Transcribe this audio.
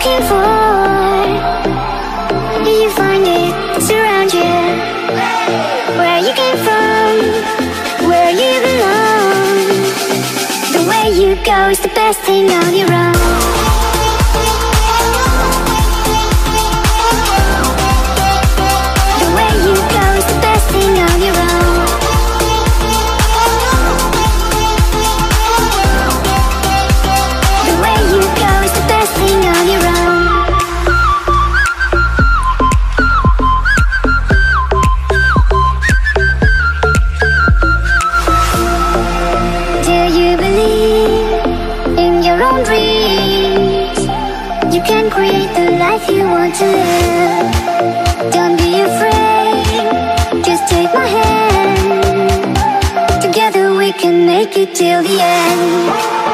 looking for, you find it surround you. Where you came from, where you belong. The way you go is the best thing on your own. The way you go is the best thing on your own. The way you go is the best thing on your own. Do you believe in your own dreams? You can create the life you want to live. Don't be afraid, just take my hand. Together we can make it till the end.